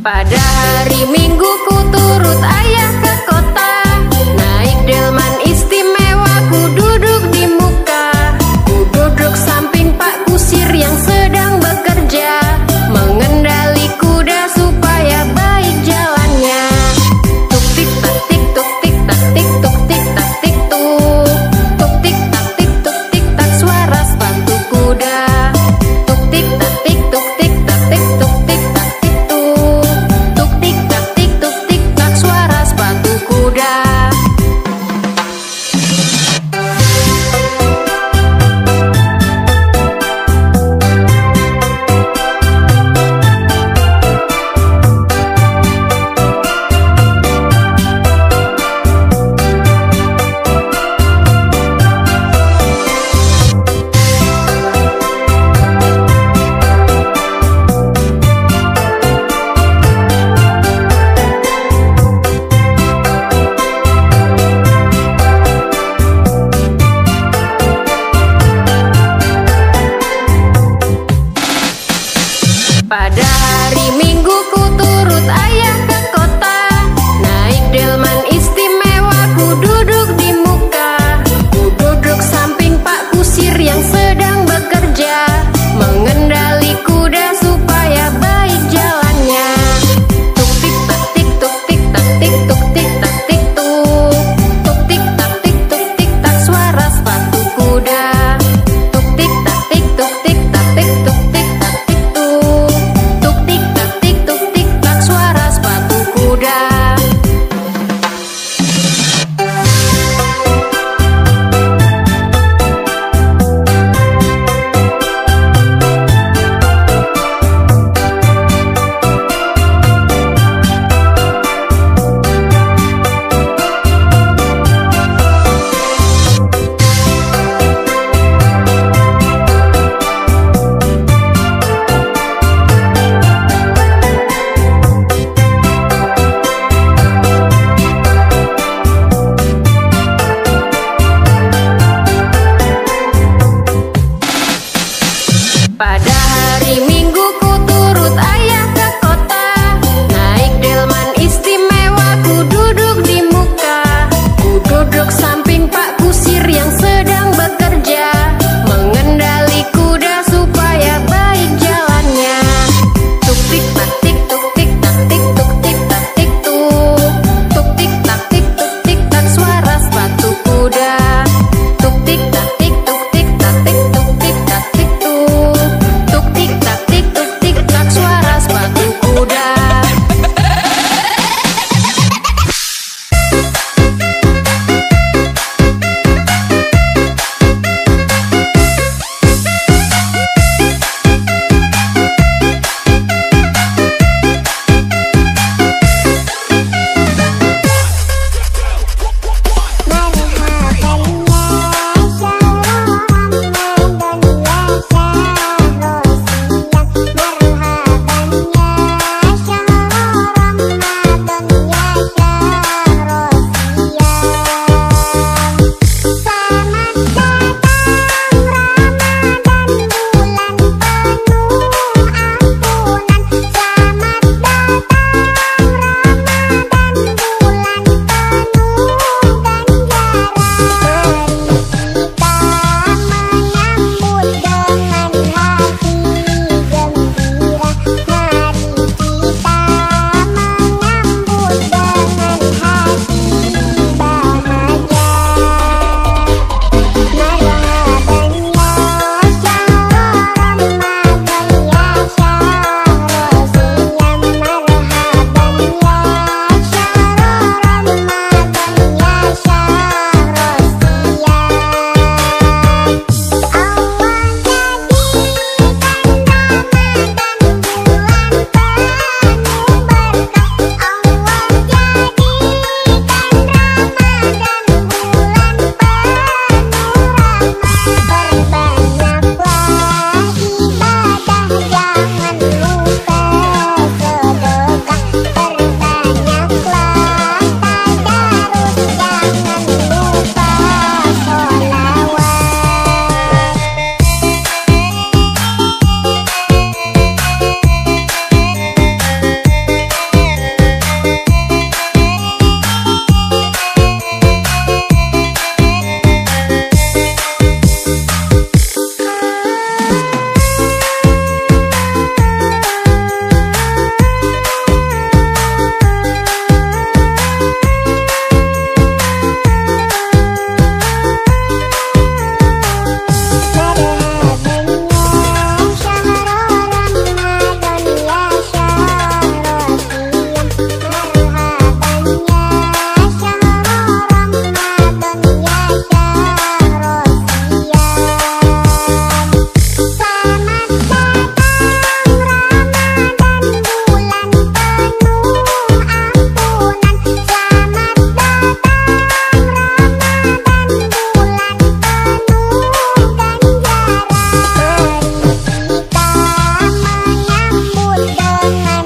Pada hari Minggu ku turut ayah ke kota, naik delman istimewa, ku duduk di muka. Ku duduk samping Pak Kusir yang sedang bekerja, mengendali kuda supaya baik jalannya. Tuk tik tak tik tuk tik tak tik tuk tik tak tik tuk. Tuk tik tak tik tuk tik tak suara sepatu kuda. Tuk tik tak tik tuk tik tak tik tuk tik tak tik tuk. Tuk tik tak tik tuk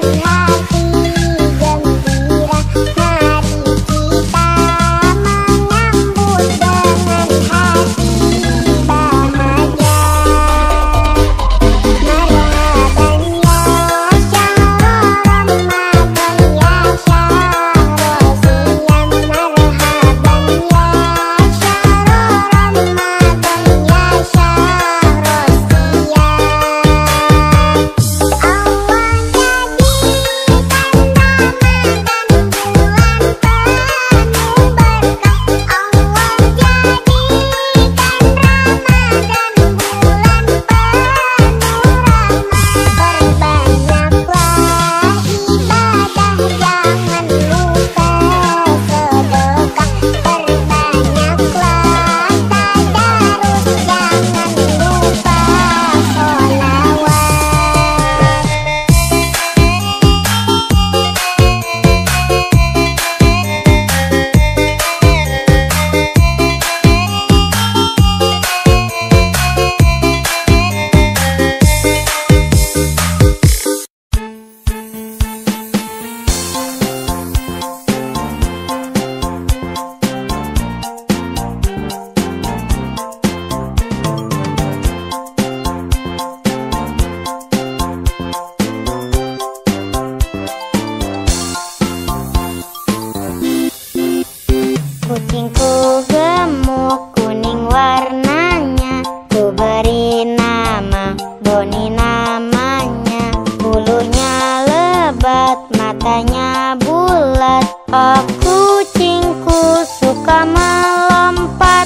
matanya bulat. Oh kucingku suka melompat.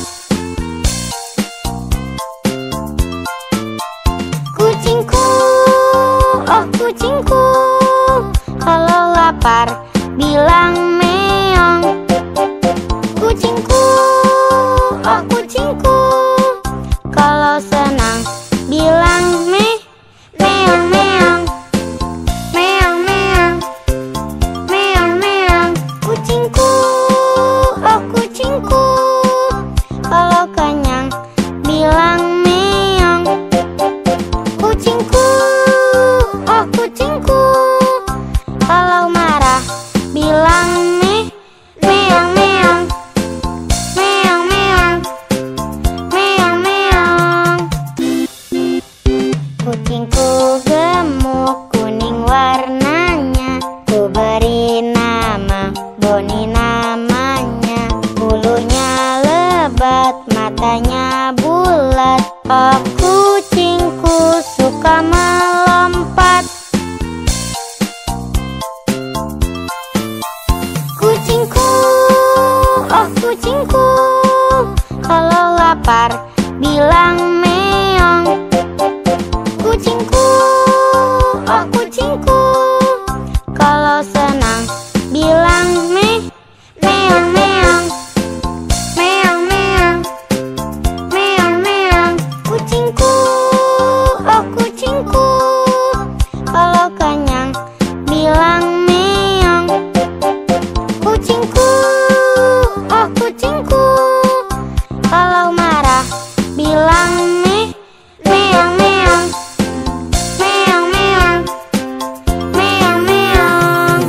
Kucingku, oh kucingku, kalau lapar bilang meong. Kucingku, oh kucingku, kalau senang bilang meong meong. Meong meong, meong meong. Kucingku, oh kucingku, kalau kenyang bilang meong. Kucingku, oh kucingku, kalau marah bilang meong meong. Meong meong, meong meong. Kucingku gemuk kuning warnanya, ku beri nama Boni namanya. Bulunya lebat, matanya bulat. Oh kucingku suka melompat. Kucingku, oh kucingku, kalau lapar bilang meong. Kucingku, oh kucingku, kalau senang bilang meong meong. Meong meong, meong meong. Kucingku, oh kucingku, kalau kenyang bilang meong. Kucingku, oh kucingku, kalau marah bilang meong meong. Meong meong, meong meong.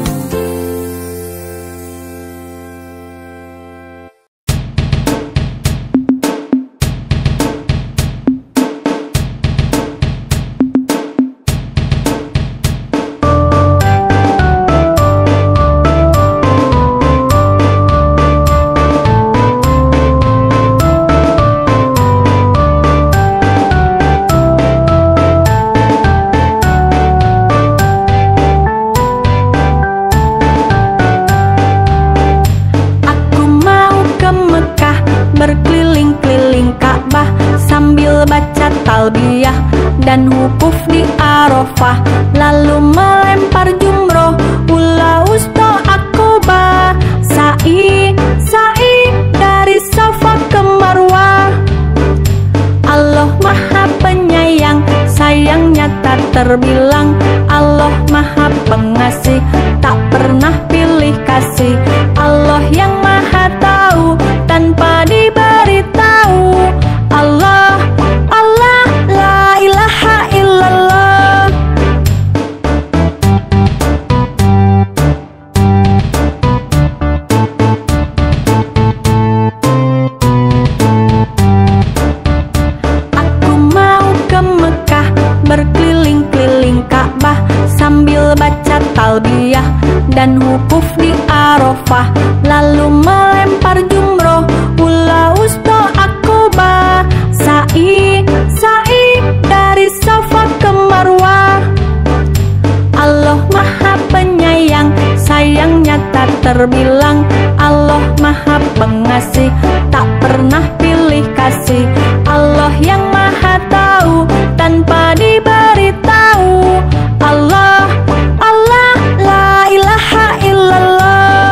Aku mau ke Mekah, berkeliling-keliling Ka'bah, sambil baca talbiyah dan wukuf di Arafah, lalu melempar jumroh, ula usto akobah, sa'i dari Safa ke Marwah. Allah Maha Penyayang, sayangnya tak terbilang. Allah Maha Pengasih, tak pernah pilih kasih. Allah yang Maha Tahu, tanpa diberitahu. Allah, Allah, la ilaha illallah. dan wukuf di Arafah, lalu melempar jumroh, ula usto Aqobah, sa'i dari Safa ke Marwah. Allah Maha Penyayang, sayangnya tak terbilang. Allah Maha Pengasih, tak pernah pilih kasih. Allah yang Maha Tahu tanpa diberitahu. Allah, Allah, la ilaha illallah.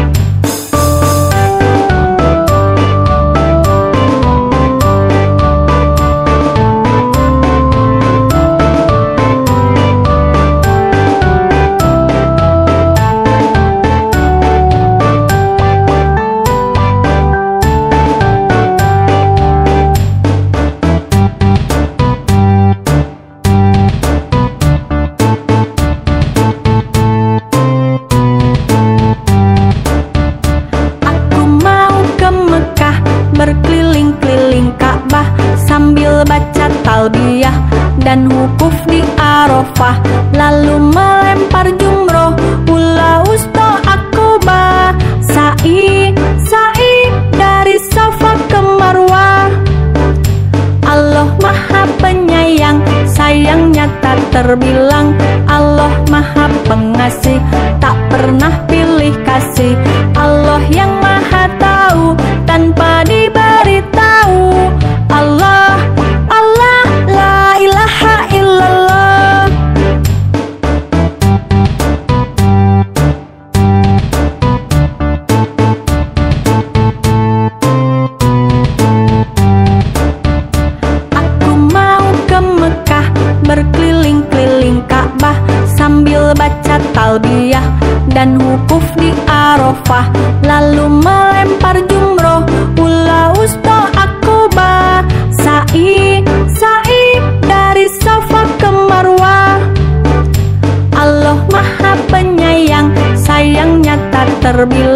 Berkeliling-keliling Ka'bah sambil baca talbiyah dan wukuf di Arafah, lalu melempar jumroh, ula usto Aqobah, sa'i dari Safa ke Marwah. Allah Maha Penyayang, sayangnya tak terbilang. Allah Maha Pengasih, tak pernah pilih kasih. Allah yang Maha Tahu tanpa diberitahu. Allah, Allah, la ilaha illallah. Aku mau ke Mekah, berkeliling-keliling Ka'bah sambil baca talbiyah dan wukuf di Arafah, lalu melempar jumroh, ula usto Aqobah, sa'i dari Safa ke Marwah. Allah Maha Penyayang, sayangnya tak terbilang.